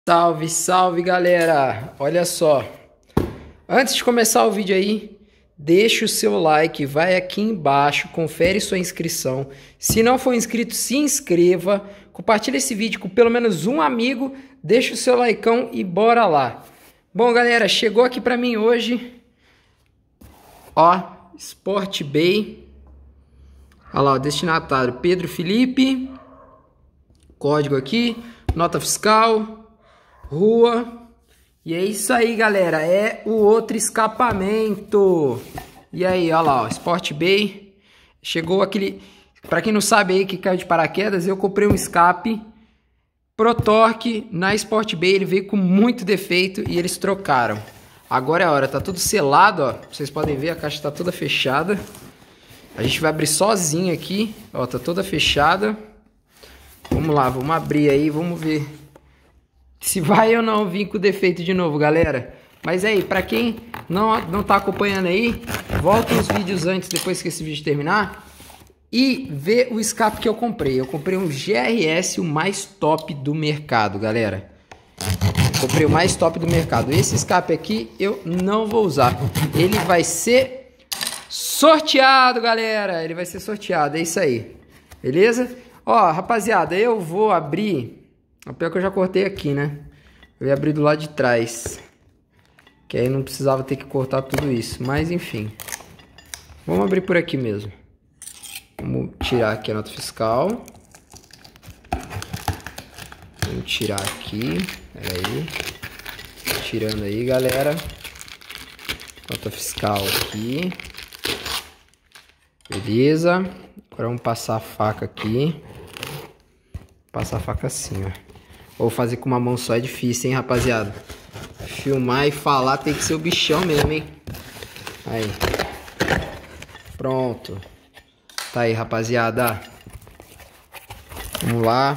Salve, salve galera! Olha só, antes de começar o vídeo aí, deixa o seu like, vai aqui embaixo, confere sua inscrição. Se não for inscrito, se inscreva, compartilha esse vídeo com pelo menos um amigo, deixa o seu likeão e bora lá. Bom galera, chegou aqui pra mim hoje, ó, Sport Bay, olha lá, o destinatário Pedro Felipe, código aqui, nota fiscal, rua, e é isso aí galera, é o outro escapamento. E aí, olha lá, ó, Sport Bay, chegou aquele, para quem não sabe aí que caiu de paraquedas, eu comprei um escape Pro Torque na Sport Bay, ele veio com muito defeito e eles trocaram. Agora é a hora, tá tudo selado, ó, vocês podem ver, a caixa tá toda fechada. A gente vai abrir sozinho aqui, ó, tá toda fechada. Vamos lá, vamos abrir aí, vamos ver se vai ou não vir com defeito de novo, galera. Mas aí, pra quem não tá acompanhando aí, volta uns vídeos antes, depois que esse vídeo terminar, e vê o escape que eu comprei. Eu comprei um GRS, o mais top do mercado, galera. Comprei o mais top do mercado. Esse escape aqui eu não vou usar. Ele vai ser sorteado, galera. Ele vai ser sorteado, é isso aí. Beleza? Ó, rapaziada, eu vou abrir... A pior que eu já cortei aqui, né? Eu ia abrir do lado de trás. Que aí não precisava ter que cortar tudo isso. Mas enfim. Vamos abrir por aqui mesmo. Vamos tirar aqui a nota fiscal. Vamos tirar aqui. Pera aí. Tirando aí, galera. Nota fiscal aqui. Beleza. Agora vamos passar a faca aqui. Passar a faca assim, ó. Vou fazer com uma mão só é difícil, hein, rapaziada. Filmar e falar tem que ser o bichão mesmo, hein. Aí. Pronto. Tá aí, rapaziada. Vamos lá.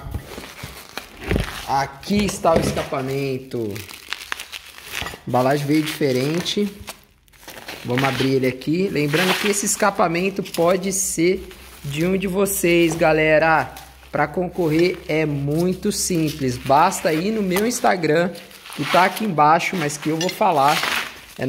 Aqui está o escapamento. A embalagem veio diferente. Vamos abrir ele aqui. Lembrando que esse escapamento pode ser de um de vocês, galera. Para concorrer é muito simples, basta ir no meu Instagram, que tá aqui embaixo, mas que eu vou falar, é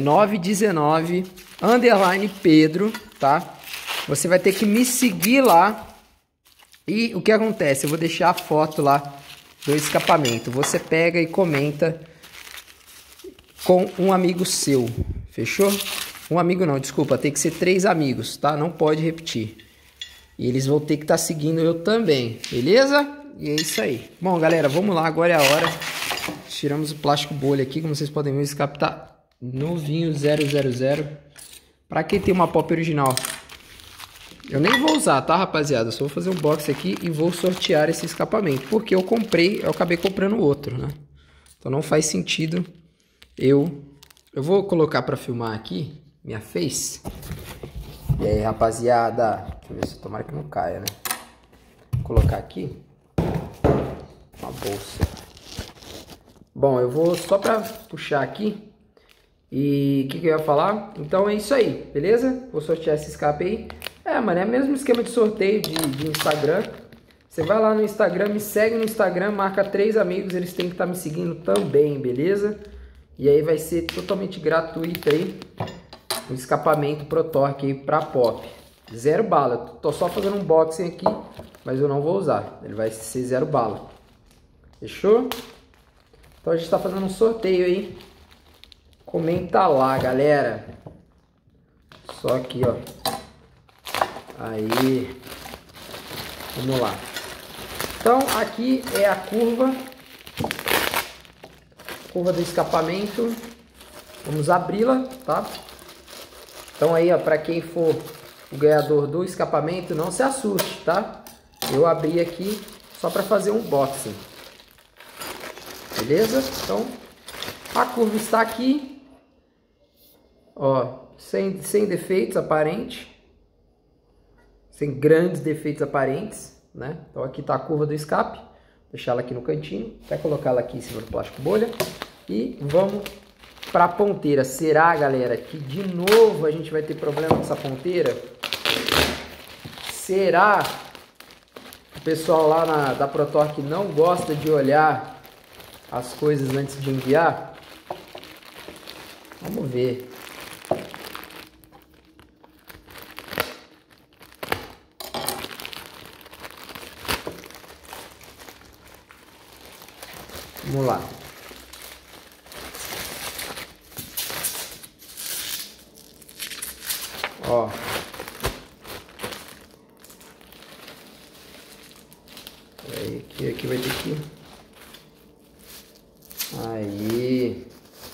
919_Pedro, tá? Você vai ter que me seguir lá e o que acontece? Eu vou deixar a foto lá do escapamento, você pega e comenta com um amigo seu, fechou? Um amigo não, desculpa, tem que ser 3 amigos, tá? Não pode repetir. E eles vão ter que estar seguindo eu também, beleza? E é isso aí. Bom, galera, vamos lá, agora é a hora. Tiramos o plástico bolha aqui, como vocês podem ver, o escape tá novinho, 000. Pra quem tem uma pop original. Eu nem vou usar, tá, rapaziada? Eu só vou fazer um box aqui e vou sortear esse escapamento. Porque eu acabei comprando outro, né? Então não faz sentido eu vou colocar pra filmar aqui, minha face. E aí, rapaziada, deixa eu ver se tomara que não caia, né? Vou colocar aqui uma bolsa. Bom, eu vou só pra puxar aqui. E o que eu ia falar? Então é isso aí, beleza? Vou sortear esse escape aí. É, mano, é o mesmo esquema de sorteio de Instagram. Você vai lá no Instagram, me segue no Instagram, marca 3 amigos, eles têm que estar me seguindo também, beleza? E aí vai ser totalmente gratuito aí. Um escapamento Pro Torque aí pra pop. 0 bala. Tô só fazendo um unboxing aqui, mas eu não vou usar. Ele vai ser 0 bala. Fechou? Então a gente tá fazendo um sorteio aí. Comenta lá, galera. Só aqui, ó. Aí. Vamos lá. Então aqui é a curva. Curva do escapamento. Vamos abri-la, tá? Então aí, ó, para quem for o ganhador do escapamento, não se assuste, tá? Eu abri aqui só para fazer um unboxing. Beleza? Então, a curva está aqui. Ó, sem defeitos aparentes. Sem grandes defeitos aparentes, né? Então aqui tá a curva do escape. Vou deixar ela aqui no cantinho. Até colocar ela aqui em cima do plástico bolha. E vamos para a ponteira. Será, galera, que de novo a gente vai ter problema com essa ponteira? Será que o pessoal lá da Pro Torque não gosta de olhar as coisas antes de enviar. Vamos ver. Vamos lá. Ó. Aí, aqui vai ter que... Aí.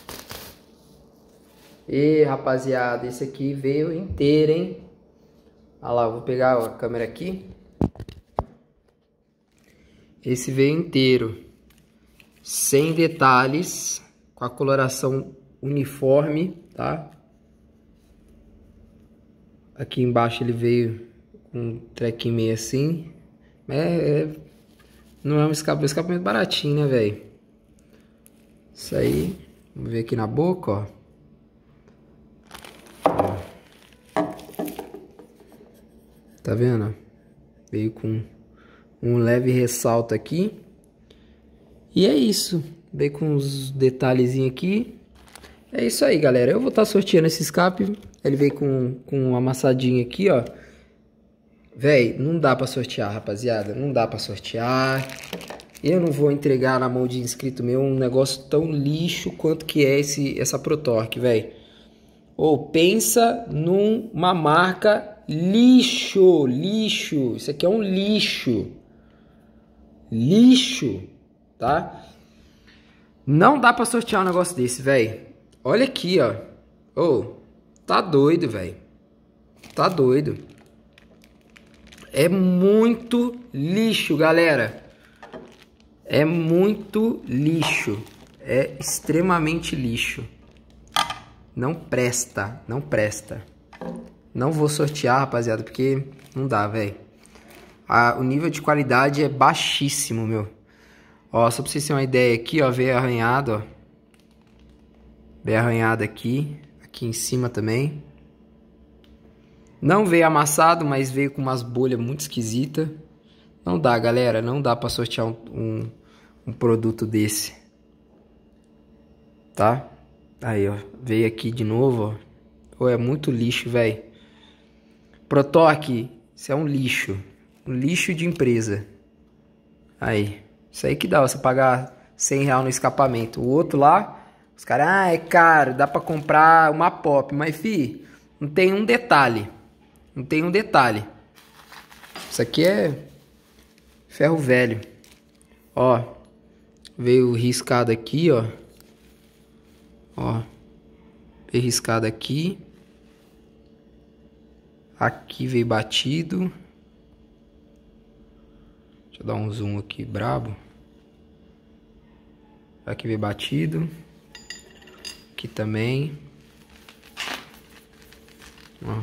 E rapaziada, esse aqui veio inteiro, hein? Olha lá, eu vou pegar a câmera aqui. Esse veio inteiro. Sem detalhes. Com a coloração uniforme, tá? Aqui embaixo ele veio com um trequinho meio assim. Não é um escapamento baratinho, né, velho? Isso aí. Vamos ver aqui na boca, ó. Tá vendo? Veio com um leve ressalto aqui. E é isso. Veio com uns detalhezinhos aqui. É isso aí, galera. Eu vou estar sorteando esse escape. Ele veio com um amassadinho aqui, ó. Véi, não dá pra sortear, rapaziada. Não dá pra sortear. Eu não vou entregar na mão de inscrito meu um negócio tão lixo quanto que é essa ProTorque, véi. Ou pensa numa marca lixo, lixo. Isso aqui é um lixo. Lixo, tá? Não dá pra sortear um negócio desse, véi. Olha aqui, ó. Ô, tá doido, véi. Tá doido. É muito lixo, galera. É muito lixo. É extremamente lixo. Não presta, não presta. Não vou sortear, rapaziada, porque não dá, velho. O nível de qualidade é baixíssimo, meu. Ó, só pra vocês terem uma ideia aqui, ó, veio arranhado, ó. Veio arranhado aqui, aqui em cima também. Não veio amassado, mas veio com umas bolhas muito esquisitas. Não dá, galera, não dá pra sortear um produto desse. Tá? Aí, ó, veio aqui de novo, ó. Pô, é muito lixo, velho. ProTorque, isso é um lixo. Um lixo de empresa. Aí, isso aí que dá você pagar R$100 no escapamento. O outro lá, os caras, é caro, dá pra comprar uma pop. Mas, fi, não tem um detalhe. Não tem um detalhe. Isso aqui é ferro velho. Ó, veio riscado aqui, ó. Ó, veio riscado aqui. Aqui veio batido. Deixa eu dar um zoom aqui brabo. Aqui veio batido. Aqui também. Ó.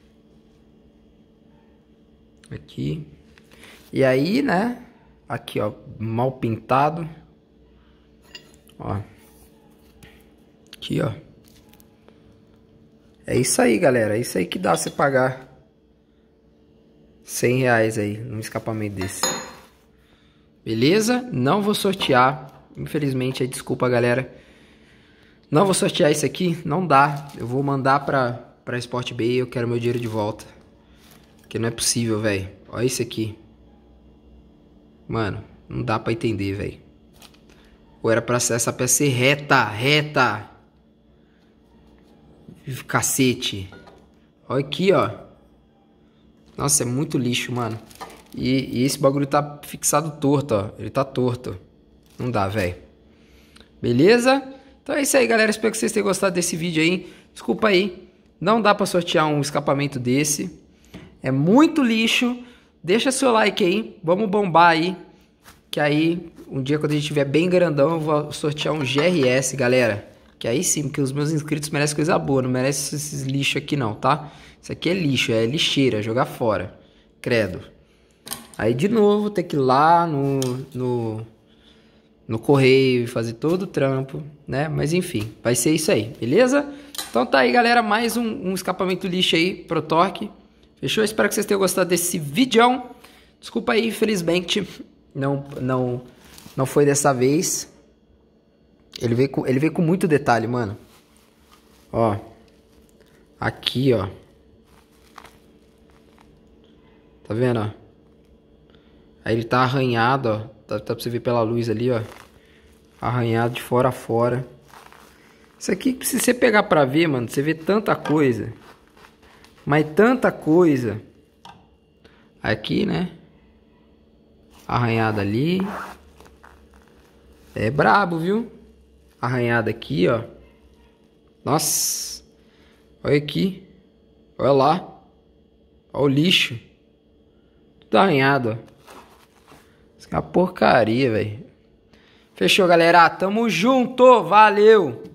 Aqui. E aí, né? Aqui, ó. Mal pintado. Ó. Aqui, ó. É isso aí, galera. É isso aí que dá você pagar R$100 aí num escapamento desse. Beleza? Não vou sortear. Infelizmente, desculpa, galera. Não vou sortear isso aqui. Não dá. Eu vou mandar pra Sport Bay. Eu quero meu dinheiro de volta. Porque não é possível, velho. Olha isso aqui. Mano, não dá pra entender, velho. Ou era pra essa peça ser reta. Reta. Cacete. Olha aqui, ó. Nossa, é muito lixo, mano. E esse bagulho tá fixado torto, ó. Ele tá torto. Não dá, velho. Beleza? Então é isso aí, galera. Espero que vocês tenham gostado desse vídeo aí. Desculpa aí. Não dá pra sortear um escapamento desse. É muito lixo. Deixa seu like aí. Vamos bombar aí. Que aí, um dia quando a gente estiver bem grandão, eu vou sortear um GRS, galera. Que aí sim, porque os meus inscritos merecem coisa boa. Não merecem esses lixos aqui não, tá? Isso aqui é lixo, é lixeira. Jogar fora. Credo. Aí de novo, ter que ir lá no correio e fazer todo o trampo, né? Mas enfim, vai ser isso aí, beleza? Então tá aí, galera, mais um escapamento lixo aí, ProTorque. Fechou? Espero que vocês tenham gostado desse vídeo. Desculpa aí, infelizmente, não foi dessa vez. Ele veio com muito detalhe, mano. Ó. Aqui, ó. Tá vendo, ó? Aí ele tá arranhado, ó. Tá pra você ver pela luz ali, ó. Arranhado de fora a fora. Isso aqui, se você pegar pra ver, mano, você vê tanta coisa. Mas tanta coisa. Aqui, né? Arranhado ali. É brabo, viu? Arranhado aqui, ó. Nossa. Olha aqui. Olha lá. Olha o lixo. Tudo arranhado, ó. Isso é uma porcaria, velho. Fechou, galera. Tamo junto. Valeu.